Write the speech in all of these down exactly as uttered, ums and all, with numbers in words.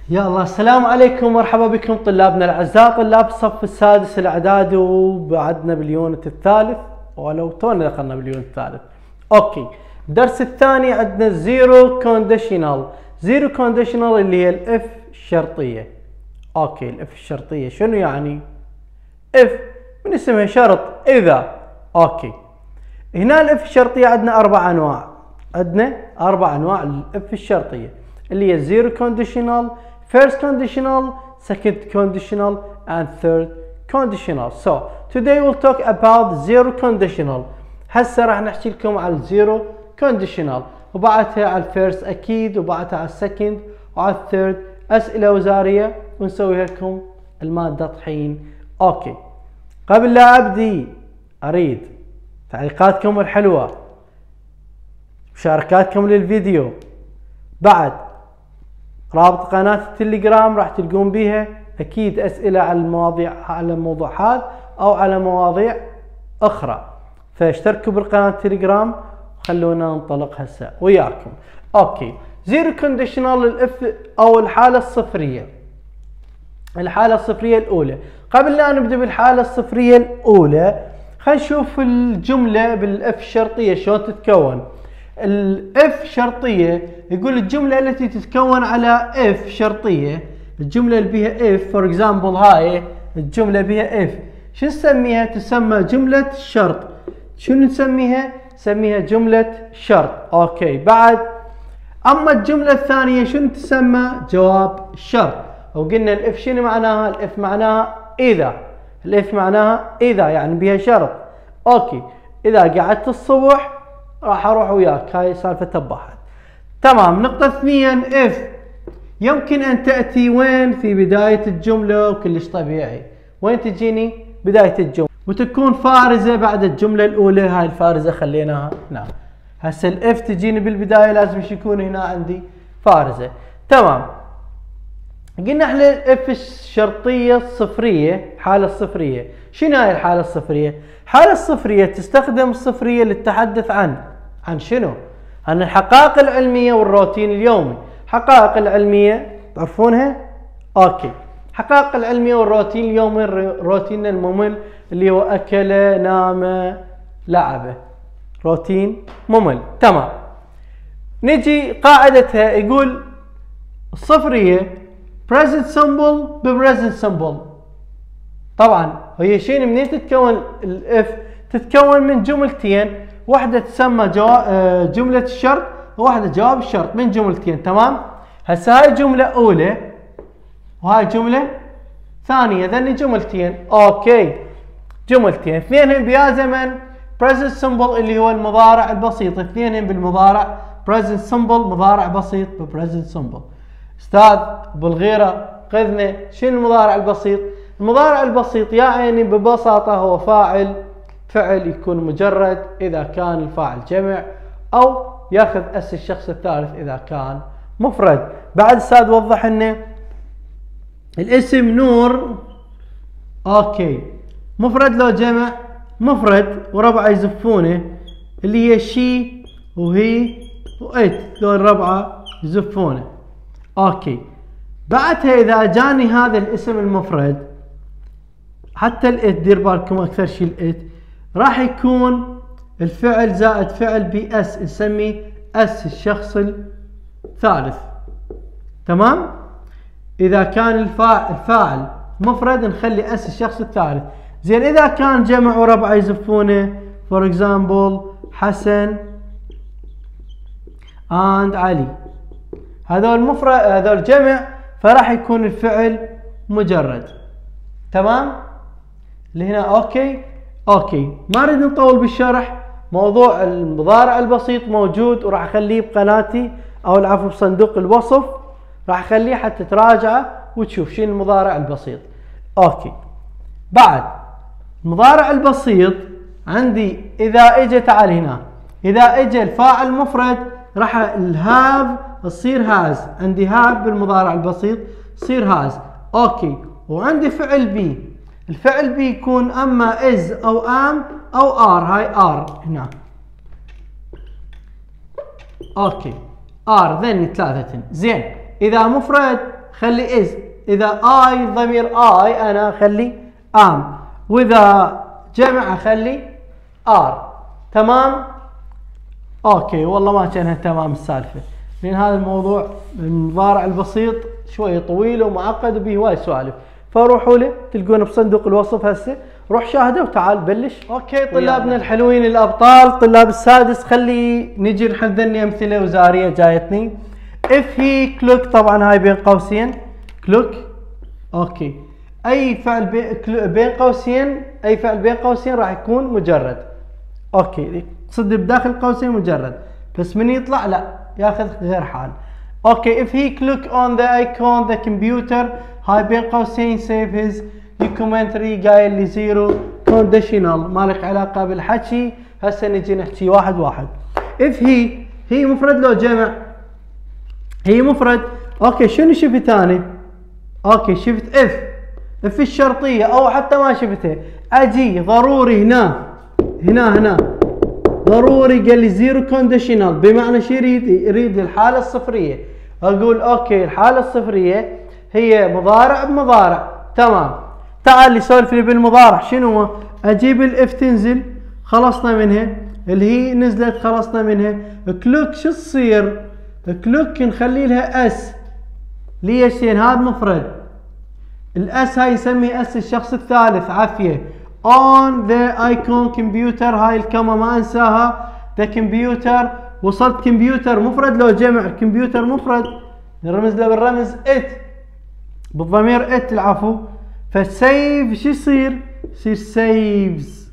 يلا السلام عليكم ومرحبا بكم طلابنا الاعزاء، طلاب الصف السادس الاعدادي، وبعدنا باليونت الثالث ولو تونا دخلنا باليونت الثالث. اوكي، الدرس الثاني عندنا زيرو كونديشنال. زيرو كونديشنال اللي هي الاف الشرطيه. اوكي، الاف الشرطيه شنو يعني؟ اف من اسمها شرط اذا. اوكي، هنا الاف الشرطيه عندنا اربع انواع. عندنا اربع انواع الاف الشرطيه اللي هي زيرو كونديشنال، first conditional, second conditional, and third conditional. So today we'll talk about zero conditional. هسه راح نحكي لكم على الزيرو conditional، وبعدها على الفيرست اكيد، وبعدها على السكند، وعلى الثيرد اسئله وزاريه، ونسوي لكم الماده طحين. اوكي، قبل لا ابدي اريد تعليقاتكم الحلوه، مشاركاتكم للفيديو، بعد رابط قناة التليجرام راح تلقون بيها اكيد اسئلة على المواضيع، على الموضوع هذا او على مواضيع اخرى، فاشتركوا بالقناة التليجرام وخلونا ننطلق هسه وياكم. اوكي، زيرو كونديشنال الاف او الحالة الصفرية. الحالة الصفرية الاولى، قبل لا نبدا بالحالة الصفرية الاولى خلينا نشوف الجملة بالاف الشرطية شلون تتكون. الاف شرطيه يقول الجمله التي تتكون على اف شرطيه، الجمله اللي بها اف فور اكزامبل، هاي الجمله بها اف شو نسميها؟ تسمى جمله شرط. شنو نسميها؟ نسميها جمله شرط. اوكي، بعد اما الجمله الثانيه شنو تسمى؟ جواب شرط. وقلنا الاف شنو معناها؟ الاف معناها اذا. الاف معناها اذا يعني بها شرط. اوكي، اذا قعدت الصبح راح اروح وياك، هاي سالفه تباحت. تمام. نقطة اثنين، اف يمكن ان تأتي وين؟ في بداية الجملة، وكلش طبيعي. وين تجيني؟ بداية الجملة، وتكون فارزة بعد الجملة الأولى. هاي الفارزة خليناها هنا. هسه الاف تجيني بالبداية لازم يكون هنا عندي فارزة. تمام. قلنا احنا الاف الشرطية الصفرية، الحالة الصفرية. شنو هاي الحالة الصفرية؟ الحالة الصفرية تستخدم الصفرية للتحدث عن عن شنو؟ عن الحقائق العلمية والروتين اليومي. الحقائق العلمية تعرفونها؟ اوكي، الحقائق العلمية والروتين اليومي، روتيننا الممل اللي هو اكل، نام، لعب، روتين ممل. تمام. نجي قاعدتها، يقول الصفرية present simple ب present simple. طبعا هي شيء منين تتكون الاف؟ تتكون من جملتين، واحدة تسمى جواب جملة الشرط، وواحدة جواب الشرط، من جملتين. تمام. هسه هاي جملة أولى وهاي جملة ثانية، ذني جملتين. اوكي، جملتين اثنينهم بيا زمن present simple اللي هو المضارع البسيط، اثنينهم بالمضارع present simple، مضارع بسيط ب present simple. استاذ بالغيرة خذنا شنو المضارع البسيط؟ المضارع البسيط يا عيني ببساطة هو فاعل، فعل يكون مجرد إذا كان الفاعل جمع، أو ياخذ اس الشخص الثالث إذا كان مفرد. بعد استاذ وضح لنا الاسم نور. اوكي، مفرد لو جمع؟ مفرد، وربعه يزفونه اللي هي شي وهي وإت، ذول ربعه يزفونه. اوكي، بعدها اذا جاني هذا الاسم المفرد، حتى الات دير بالكم اكثر شيء الات راح يكون الفعل زائد فعل باس، نسمي اس الشخص الثالث. تمام. اذا كان الفاعل الفاعل مفرد نخلي اس الشخص الثالث. زين، اذا كان جمع وربعه يزفونه فور اكزامبل حسن اند علي، هذول مفرد، هذول جمع، فراح يكون الفعل مجرد. تمام اللي هنا. اوكي اوكي، ما نريد نطول بالشرح. موضوع المضارع البسيط موجود، وراح اخليه بقناتي، او العفو بصندوق الوصف، راح اخليه حتى تراجعه وتشوف شنو المضارع البسيط. اوكي، بعد المضارع البسيط عندي اذا اجى، تعال هنا، اذا اجى الفاعل مفرد راح الهاف تصير هاز. عندي هاف بالمضارع البسيط تصير هاز. اوكي، وعندي فعل بي، الفعل بي يكون اما از او ام او ار. هاي ار هنا. اوكي، ار ذني ثلاثة. زين، اذا مفرد خلي از. اذا اي ضمير اي انا خلي ام، واذا جمع خلي ار. تمام؟ اوكي والله ما كانها تمام السالفه، لان هذا الموضوع المضارع البسيط شوي طويل ومعقد وبيه هواي سوالف، فروحوا له تلقونه بصندوق الوصف هسه، روح شاهده وتعال بلش. اوكي طلابنا الحلوين الابطال، طلاب السادس، خلي نجي نحذني امثله وزاريه جايتني. if he clock، طبعا هاي بين قوسين clock. اوكي اي فعل بين قوسين، اي فعل بين قوسين راح يكون مجرد. اوكي تصدق بداخل قوسين مجرد، بس من يطلع لا ياخذ غير حال. اوكي if he click on the icon the computer، هاي بين قوسين save his documentary، قايل لي زيرو conditional، ما لك علاقه بالحكي، هسه نجي نحكي واحد واحد. if he، هي مفرد لو جمع؟ هي مفرد. اوكي شنو شفت انا؟ اوكي شفت اف، اف الشرطيه، او حتى ما شفتها، اجي ضروري هنا هنا هنا ضروري قال لي زيرو كونديشنال، بمعنى شو يريد؟ يريد الحاله الصفريه. اقول اوكي الحاله الصفريه هي مضارع بمضارع. تمام، تعال لي سولف لي بالمضارع شنو هو؟ اجيب الاف تنزل، خلصنا منها، اللي هي نزلت خلصنا منها. كلوك شو تصير؟ كلوك نخلي لها اس. ليش؟ لان هذا مفرد، الاس هاي يسمي اس الشخص الثالث عافيه. on the icon computer، هاي الكما ما انساها، the computer، وصلت كمبيوتر مفرد لو جمع؟ كمبيوتر مفرد، نرمز له بالرمز ات، بالضمير ات العفو. فسيف شو يصير؟ يصير سيفز.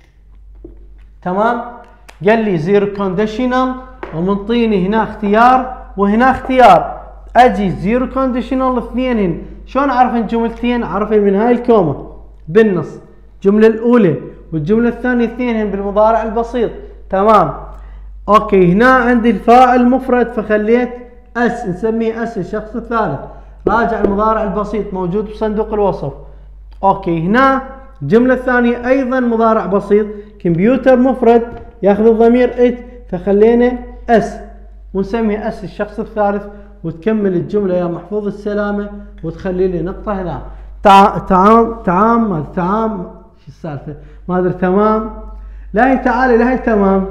تمام؟ قال لي زيرو كونديشنال، ومنطيني هنا اختيار وهنا اختيار، اجي زيرو كونديشنال اثنينهن. شلون اعرف الجملتين؟ اعرفها من هاي الكومه بالنص، الجمله الاولى والجمله الثانيه اثنينهن بالمضارع البسيط. تمام. اوكي هنا عندي الفاعل مفرد فخليت اس، نسميه اس الشخص الثالث. راجع المضارع البسيط موجود بصندوق الوصف. اوكي هنا الجمله الثانيه ايضا مضارع بسيط، كمبيوتر مفرد ياخذ الضمير ات، فخلينا اس ونسميه اس الشخص الثالث، وتكمل الجمله يا محفوظ السلامه وتخلي لي نقطه هنا. تع... تعام تعام تعام شو السالفه؟ ما ادري. تمام، لا هي تعالي، لا هي تمام.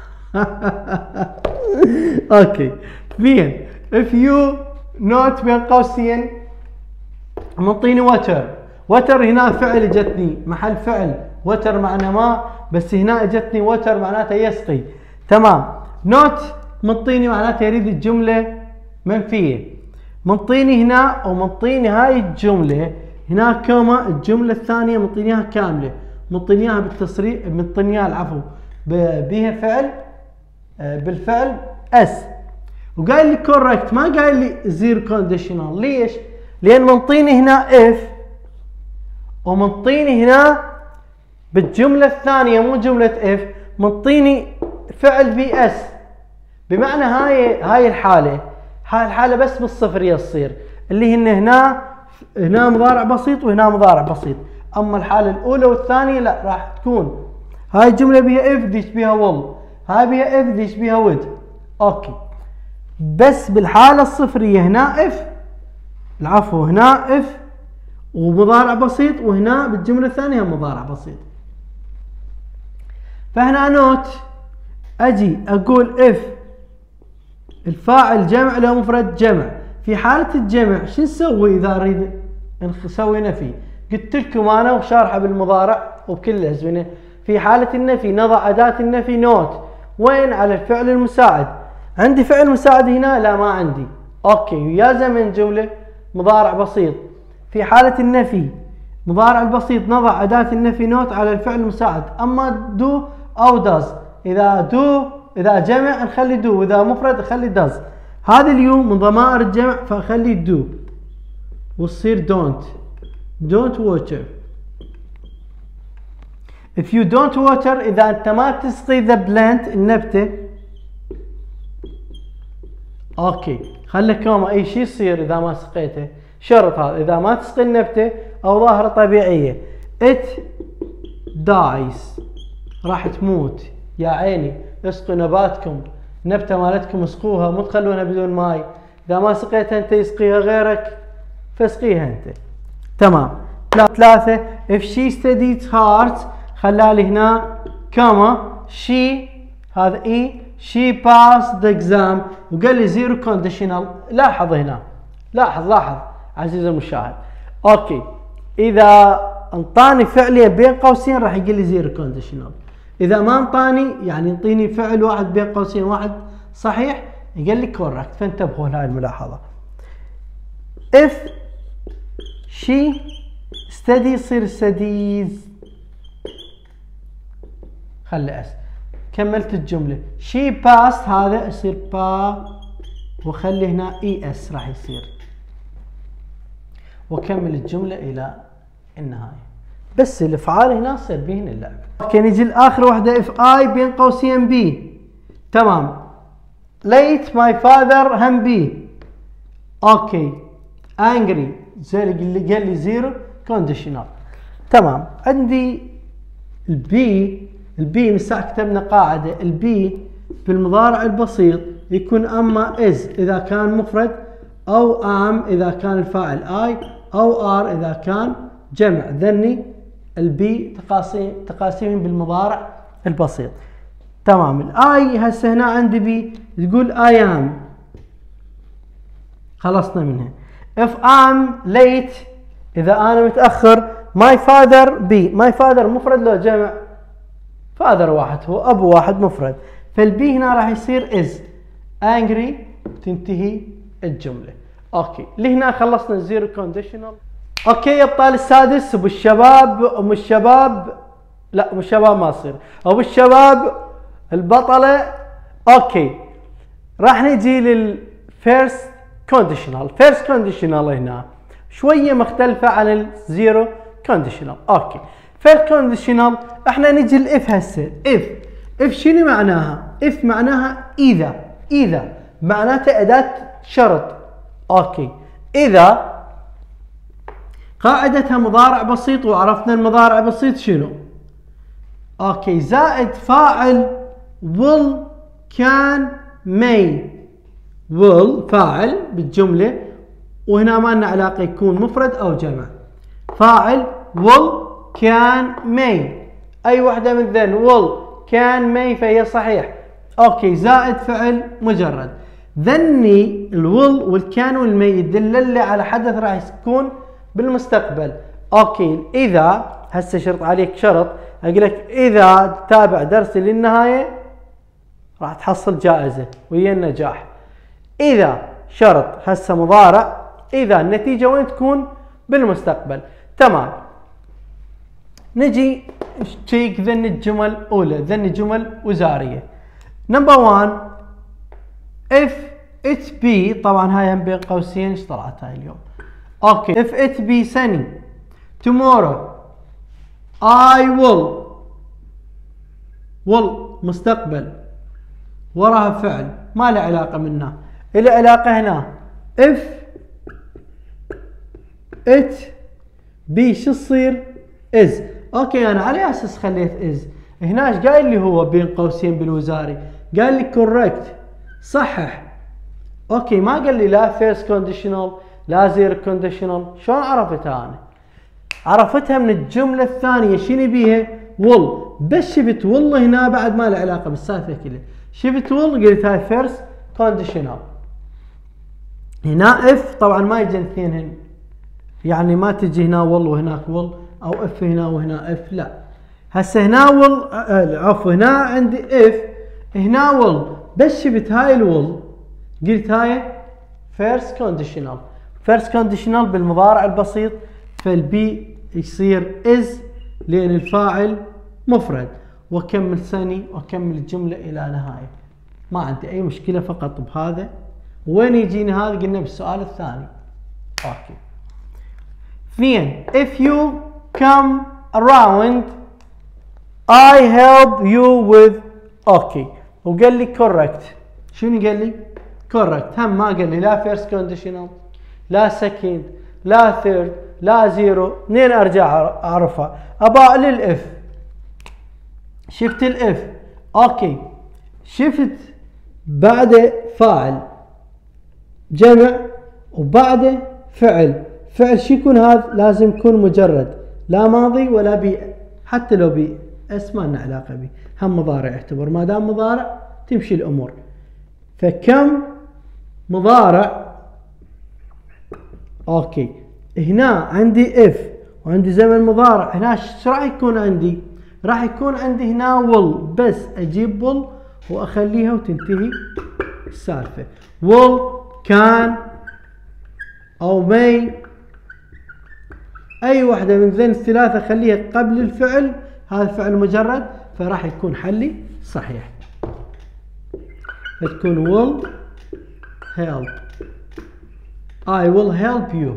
اوكي زين. if you not بين قوسين منطيني وتر. وتر هنا فعل جتني محل فعل، وتر معنى ما، بس هنا اجتني وتر معناتها يسقي. تمام. نوت منطيني معناتها يريد الجمله منفيه، منطيني هنا ومنطيني هاي الجمله هنا كوما، الجمله الثانيه منطينيها كامله، منطينيها بالتصريف، منطينيها العفو بها فعل بالفعل اس، وقايل لي كوركت، ما قايل لي زيرو كونديشنال. ليش؟ لان منطيني هنا اف ومنطيني هنا بالجمله الثانيه مو جمله اف، منطيني فعل في اس، بمعنى هاي هاي الحاله، هاي الحاله بس بالصفريه تصير، اللي هن هنا هنا مضارع بسيط وهنا مضارع بسيط. اما الحاله الاولى والثانيه لا، راح تكون هاي الجمله بها اف ديش بها وول، هاي بها اف ديش بها ود. اوكي بس بالحاله الصفريه هنا اف العفو هنا اف ومضارع بسيط، وهنا بالجمله الثانيه مضارع بسيط. فهنا نوت اجي اقول اف الفاعل جمع لو مفرد جمع. في حاله الجمع شو نسوي اذا اريد نسوي نفي؟ قلت لكم انا وشارحه بالمضارع وبكل الازمنه. في حاله النفي نضع اداه النفي نوت وين؟ على الفعل المساعد. عندي فعل مساعد هنا؟ لا ما عندي. اوكي يا زمن جمله مضارع بسيط. في حاله النفي مضارع البسيط نضع اداه النفي نوت على الفعل المساعد، اما دو او داز. اذا دو اذا جمع نخلي دو، واذا مفرد نخلي داز. هذا اليوم من ضمائر الجمع فاخلي دو وتصير دونت. دونت ووتر. if you don't water اذا انت ما تسقي the plant النبته. اوكي خليك كوما، اي شيء يصير اذا ما سقيته، شرط هذا اذا ما تسقي النبته او ظاهره طبيعيه. it dies راح تموت. يا عيني اسقوا نباتكم، نبته مالتكم اسقوها، مو تخلونها بدون ماي. اذا ما سقيتها انت يسقيها غيرك، فسقيها انت. تمام. ثلاثة if she studied hard خلى لي هنا كما she هذا اي she passed the exam وقال لي zero conditional. لاحظ هنا لاحظ لاحظ عزيزي المشاهد. اوكي اذا انطاني فعلية بين قوسين راح يقول لي zero conditional. اذا ما انطاني يعني يعطيني فعل واحد بين قوسين واحد صحيح يقول لي correct. فانتبهوا لهاي الملاحظة. if she study يصير studies. خلي اس كملت الجملة she passed هذا يصير با وخلي هنا اي اس راح يصير وكمل الجملة الى النهاية. بس الافعال هنا تصير بهن اللعب. اوكي نجي لاخر واحدة if I بين قوسين B. تمام. late my father هم B. اوكي angry زي اللي قال لي زيرو conditional. تمام. عندي البي البي من ساعة كتبنا قاعدة البي بالمضارع البسيط يكون اما is اذا كان مفرد او am اذا كان الفاعل I او are اذا كان جمع. ذني البي تقاسيم تقاسيم بالمضارع البسيط. تمام. الاي هسه هنا عندي بي تقول I am. خلصنا منها. if I'm late اذا انا متاخر my father be my father مفرد لو جمع father واحد هو ابو واحد مفرد. فالبي هنا راح يصير is angry تنتهي الجمله. اوكي لهنا خلصنا الزيرو كونديشنال. اوكي الطالب السادس ابو الشباب ام الشباب لا ابو الشباب ما يصير ابو الشباب البطله. اوكي راح نجي للفيرست كونديشنال. فيرست كونديشنال هنا شويه مختلفه عن الزيرو كونديشنال. اوكي فيرست كونديشنال احنا نجي الاف هسه. اف اف شنو معناها؟ اف معناها اذا اذا معناتها اداه شرط. اوكي اذا قاعدتها مضارع بسيط وعرفنا المضارع بسيط شنو. اوكي زائد فاعل will can may. will فاعل بالجمله وهنا ما لنا علاقه يكون مفرد او جمع. فاعل will can may اي وحده من ذن will can may فهي صحيح. اوكي زائد فعل مجرد. ذني الويل والكان والمي يدل لي على حدث راح يكون بالمستقبل. اوكي اذا هسه شرط عليك شرط اقول لك اذا تتابع درسي للنهايه راح تحصل جائزه وهي النجاح. اذا شرط هسه مضارع اذا النتيجه وين تكون؟ بالمستقبل. تمام. نجي نشيك ذن الجمل الاولى ذن جمل وزاريه. نمبر واحد if it be طبعا هاي هم بين قوسين ايش طلعت هاي اليوم. اوكي if it be sunny tomorrow I will will مستقبل وراها فعل ما له علاقه منها له علاقه هنا. if it be شو تصير؟ is. اوكي انا على اساس خليت is. هنا ايش قايل لي هو بين قوسين بالوزاري؟ قال لي correct صحح. اوكي ما قال لي لا فيرست كونديشنال لا زيرو كونديشنال. شلون عرفتها انا؟ عرفتها من الجمله الثانيه شنو بيها؟ will. بس شفت will هنا بعد ما له علاقه بالسالفه كلها. شفت will قلت هاي فيرست كونديشنال. هنا اف طبعا ما يجي اثنين يعني ما تجي هنا will وهناك will او اف هنا وهنا اف لا. هسه هنا will عفوا هنا عندي اف هنا will بس شفت هاي الول قلت هاي فيرست كونديشنال. فيرست كونديشنال بالمضارع البسيط فالبي يصير is لان الفاعل مفرد. واكمل ثاني واكمل الجمله الى نهايه. ما عندي اي مشكله فقط بهذا. وين يجيني هذا؟ قلنا بالسؤال الثاني. اوكي اثنين if you come around I help you with. اوكي وقال لي correct. شنو قال لي؟ correct. هم ما قال لي لا first conditional لا second لا third لا زيرو. منين ارجع اعرفها؟ ابا للاف. شفت الاف. اوكي شفت بعده فاعل جمع وبعده فعل. فعل شو يكون هذا؟ لازم يكون مجرد، لا ماضي ولا بي، حتى لو بي اس ما لنا علاقة به، هم مضارع يعتبر، ما دام مضارع تمشي الامور. فكم مضارع. اوكي هنا عندي اف وعندي زمن مضارع، هنا ايش راح يكون عندي؟ راح يكون عندي هنا will، بس اجيب will واخليها وتنتهي السالفة. will كان او may، اي واحدة من ذين الثلاثة خليها قبل الفعل، هذا فعل مجرد، فراح يكون حلي صحيح. فتكون will help، I will help you.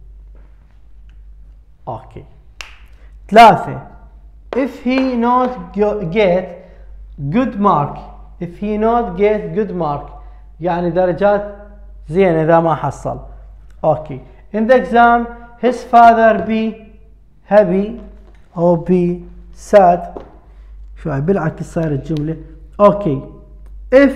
اوكي. ثلاثة if he not get good mark، if he not get good mark يعني درجات زينة إذا ما حصل. اوكي. in the exam his father be happy or be sad. شو بالعكس صار الجملة. اوكي. if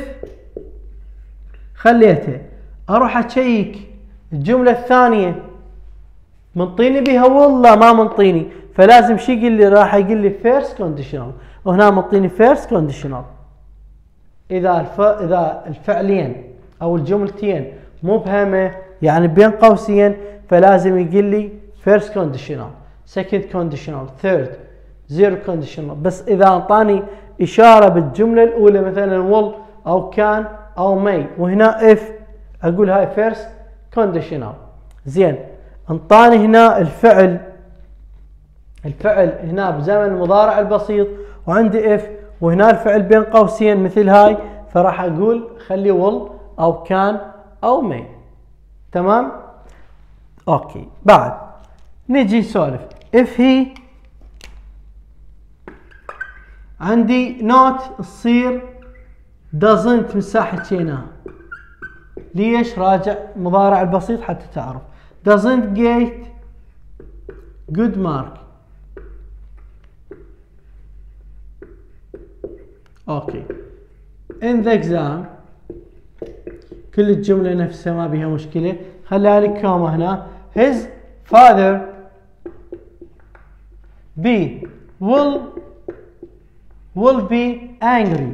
خليته اروح اشيك الجملة الثانية منطيني بها والله ما منطيني، فلازم شي يقول لي، راح يقول لي first conditional، وهنا منطيني first conditional. اذا الف... اذا الفعلين او الجملتين مبهمة يعني بين قوسين، فلازم يقول لي first conditional second conditional third zero conditional. بس اذا اعطاني اشارة بالجملة الاولى مثلا will او كان او may، وهنا if اقول هاي first conditional. زين انطاني هنا الفعل، الفعل هنا بزمن المضارع البسيط وعندي if، وهنا الفعل بين قوسين مثل هاي، فراح اقول خلي will او كان او may. تمام. اوكي. بعد نجي نسولف if he، عندي not تصير doesn't مساحة شيناها. ليش؟ راجع مضارع البسيط حتى تعرف. doesn't get good mark. اوكي. in the exam كل الجملة نفسها ما بيها مشكلة، خليها لي كوما هنا. his father be will will be angry،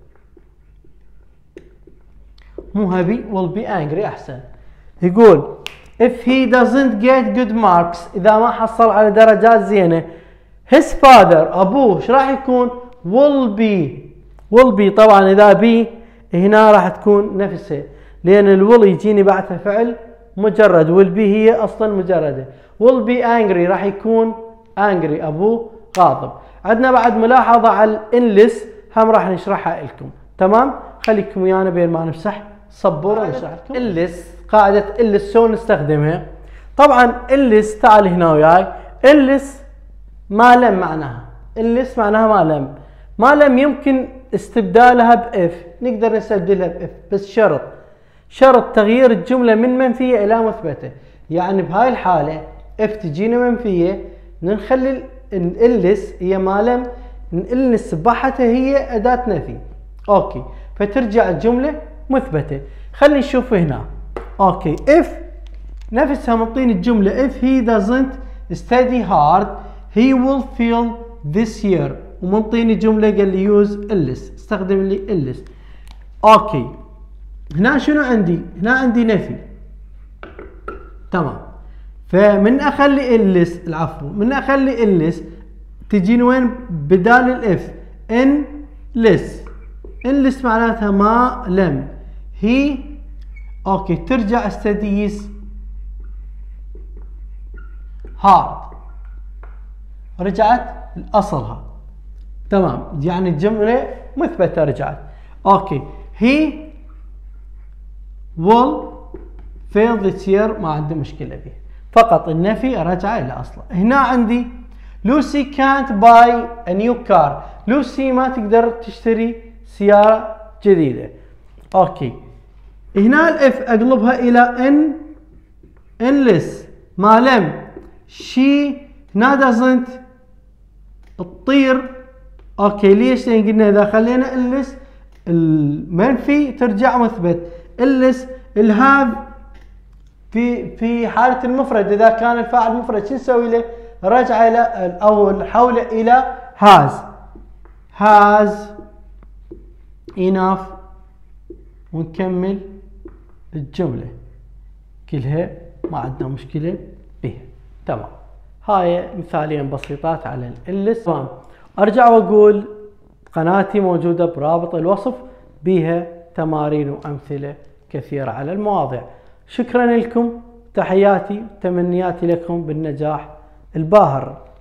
مو هبي will be angry أحسن. يقول if he doesn't get good marks، إذا ما حصل على درجات زينة، his father أبوه ايش راح يكون؟ will be will be طبعا إذا be هنا راح تكون نفسها، لأن الwill يجيني بعدها فعل مجرد، will be هي أصلا مجردة. will be angry راح يكون angry أبوه غاضب. عندنا بعد ملاحظة على unless هم راح نشرحها لكم. تمام. خليكم ويانا بين ما نمسح سبورة ونشرح لكم. unless قاعدة unless شلون نستخدمها؟ طبعا unless تعال هنا وياي. unless ما لم معناها، unless معناها ما لم، ما لم يمكن استبدالها باف، نقدر نستبدلها باف بس شرط، شرط تغيير الجملة من منفية إلى مثبتة. يعني بهاي الحالة اف تجينا منفية، نخلي الالس هي ما لم، الالس بحتها هي أداة نفي. اوكي. فترجع الجملة مثبتة. خلينا نشوف هنا. اوكي. if نفسها منطين الجملة if he doesn't study hard he will fail this year، ومنطيني جملة قال لي use else، استخدم لي else. اوكي. هنا شنو عندي؟ هنا عندي نفي. تمام. فمن اخلي else، العفو، من اخلي else تجيني وين؟ بدال الاف ان less. unless معناتها ما لم. هي اوكي ترجع studies hard، رجعت لاصلها. تمام. يعني الجملة مثبتة رجعت. اوكي. he will fail this year ما عندي مشكلة به، فقط النفي رجع الى اصله. هنا عندي لوسي can't buy a new car، لوسي ما تقدر تشتري سيارة جديدة. اوكي. هنا الاف اقلبها الى ان unless ما لم. she هنا doesn't تطير. اوكي. ليش؟ لان قلنا اذا خلينا unless المنفي ترجع مثبت. unless الهاف في في حالة المفرد إذا كان الفاعل مفرد شو نسوي له؟ رجع إلى أو نحوله إلى has has enough ونكمل الجملة كلها ما عندنا مشكلة بها. تمام. هاي مثالين بسيطات على الإلس. تمام. أرجع وأقول قناتي موجودة برابط الوصف بها تمارين وأمثلة كثيرة على المواضيع. شكرا لكم، تحياتي وتمنياتي لكم بالنجاح الباهر.